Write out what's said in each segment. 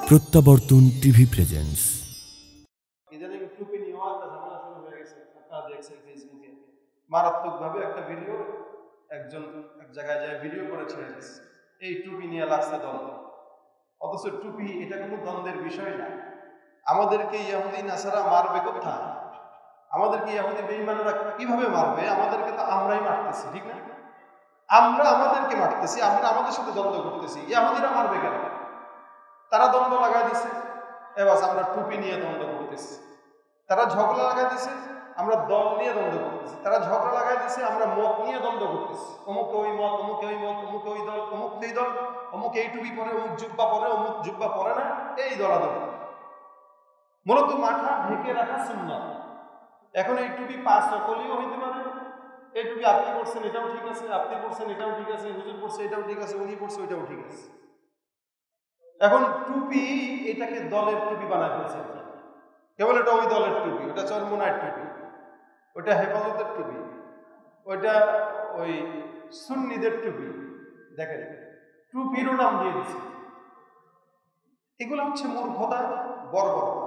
প্রত্যাবর্তন TV presents. ইদানিং টুপি নিয়ে একটা ঝামেলা শুরু হয়ে গেছে। আপনারা দেখছেন ফেসবুকে মারাত্মকভাবে একটা ভিডিও একজন এক জায়গায় যায় ভিডিও করে ছেড়ে দিচ্ছে, এই টুপি নিয়ে লাগছে দ্বন্দ্ব। অথচ টুপি এটা কোনো দ্বন্দ্বের বিষয় না। আমাদেরকে ইহুদি নাসারা মারবে কোথায়? আমাদেরকে ইহুদি বেঈমানরা কিভাবে মারবে? আমাদেরকে তো আমরাই মারতেছি, ঠিক না? আমরা আমাদেরকে মারতেছি, আমরা আমাদের সাথে দ্বন্দ্ব করতেছি। ইহুদিরা মারবে কেন? তারা দ্বন্দ্ব লাগাই দিছে, এবার আমরা টুপি নিয়ে দ্বন্দ্ব করতেছি। তারা ঝগড়া লাগাই দিছে, আমরা দল নিয়ে দ্বন্দ্ব করতেছি। তারা ঝগড়া লাগাই দিছে, আমরা মত নিয়ে দ্বন্দ্ব করতেছি। অমুক ওই মত, অমুক ওই মত, অমুক ওই দল, অমুক এই দল, অমুক এই টুপি পরে, অমুক জুব্বা পরে, অমুক জুব্বা পরে না, এই দলাদল। মূলত মাথা ঢেকে রাখা সুন্নাত। এখন এই টুপি 5 ওয়াক্তও হইতে পারে। এই টুপি আপনি পড়ছেন এটাও ঠিক আছে, আপনি পড়ছেন এটাও ঠিক আছে, হুজুর পড়ছে এটাও ঠিক আছে, উনি পড়ছে ওইটাও ঠিক আছে। এখন টুপি এটাকে দলের টুপি বানায় ফেলছে। কেবল এটা ওই দলের টুপি, ওটা চরমোনার টুপি, ওটা হেফাজতের টুপি, ওইটা ওই সুন্নিদের টুপি। দেখেন টুপিরও নাম দিয়ে দিচ্ছে। এগুলো হচ্ছে মূর্খতা, বর্বরতা।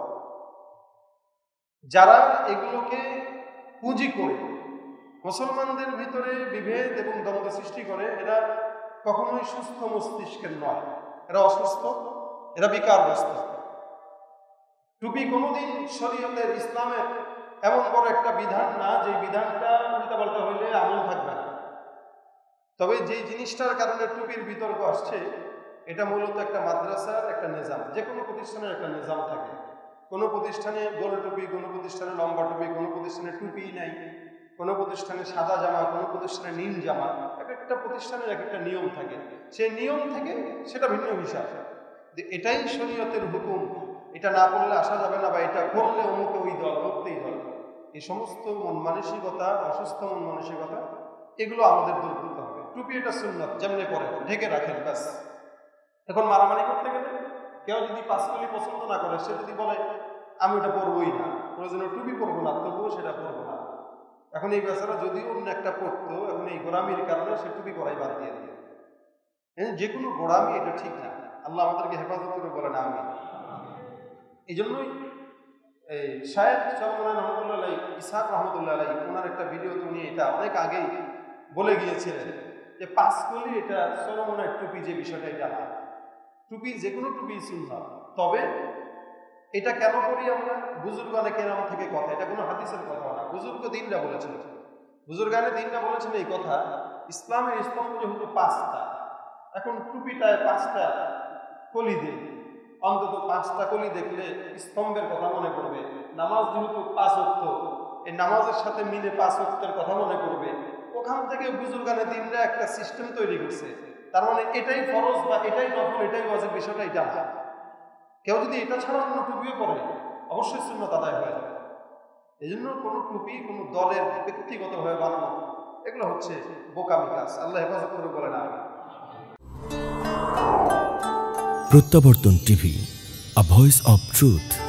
যারা এগুলোকে পুঁজি করে মুসলমানদের ভিতরে বিভেদ এবং দ্বন্দ্ব সৃষ্টি করে, এরা কখনোই সুস্থ মস্তিষ্কের নয়, এরা অসুস্থ, এরা বিকারগ্রস্ত। টুপি কোনোদিন শরীয়তের ইসলামের এমন বড় একটা বিধান না যে বিধানটা উল্টাপাল্টা হইলে আমল থাকবে না। তবে যে জিনিসটার কারণে টুপির বিতর্ক আসছে, এটা মূলত একটা মাদ্রাসার একটা নিজাম। যে কোনো প্রতিষ্ঠানের একটা নিজাম থাকে। কোনো প্রতিষ্ঠানে গোল টুপি, কোনো প্রতিষ্ঠানে লম্বা টুপি, কোনো প্রতিষ্ঠানে টুপি নাই, কোনো প্রতিষ্ঠানে সাদা জামা, কোনো প্রতিষ্ঠানে নীল জামা। এক একটা প্রতিষ্ঠানের এক একটা নিয়ম থাকে। সেই নিয়ম থেকে সেটা ভিন্ন হিসাব। এটাই শরীয়তের হুকুম, এটা না করলে আসা যাবে না, বা এটা করলে অমুকে ওই দল, অমুকতেই দল। এই সমস্ত মন মানসিকতা, অসুস্থ মন মানসিকতা, এগুলো আমাদের দূর করতে হবে। টুপি এটা সুন্নাত, যেমনি করে ঢেকে রাখেন ব্যাস। এখন মারামারি করতে গেলে কেউ যদি 5 কলি পছন্দ না করে, সে যদি বলে আমি ওটা পরবই না, প্রয়োজনে টুপি পরবো না, তবুও সেটা পরবো না। এখন এই বেচারা যদিও অন্য একটা পড়তো, এখন এই গোড়ামির কারণে সে টুপি পরাই বাদ দিয়ে দিয়ে। যে কোনো গোড়ামি এটা ঠিক না। আল্লাহ আমাদেরকে হেফাজত করে বলেন আমি। এই জন্যই এই শায়েখ চরমোনাই রহমতুল্লাহ আলাইহি, ইসহাক রহমতুল্লাহ আলাইহি, ওনার একটা ভিডিওতে উনি এটা অনেক আগেই বলে গিয়েছিলেন যে 5 কলি এটা চরমোনাই টুপি, যে বিষয়টা এটা না। টুপি যে কোনো টুপি সুন্নাত। তবে এটা কেন করি আমরা? বুজুর্গানে কেরাম থেকে কথা, এটা কোনো হাদিসের কথা না, বুজুর্গ দিনরা বলেছেন। বুজুর্গানে দিনরা বলেছেন এই কথা। ইসলামের স্তম্ভ যেহেতু 5টা, এখন টুপিটায় 5টা কলি দেয়, অন্তত 5টা কলি দেখলে স্তম্ভের কথা মনে করবে। নামাজ যেহেতু 5 ওয়াক্ত, এই নামাজের সাথে মিলে 5 ওয়াক্তের কথা মনে করবে। ওখান থেকে বুজুর্গানে দিনরা একটা সিস্টেম তৈরি করছে। তার মানে এটাই ফরজ বা এটাই নফল, এটাই ওয়াজিব, বিষয়টা এটা না। কেউ যদি এটা ছাড়া কোনো টুপিও পরে, অবশ্যই সুন্নাত আদায় হয়ে যাবে। এই জন্য কোনো টুপি কোনো দলের ব্যক্তিগতভাবে বানানো, এগুলো হচ্ছে বোকামি কাজ। আল্লাহ হেফাজত করে বলেন আমি। Pratyabartan TV, a voice of truth.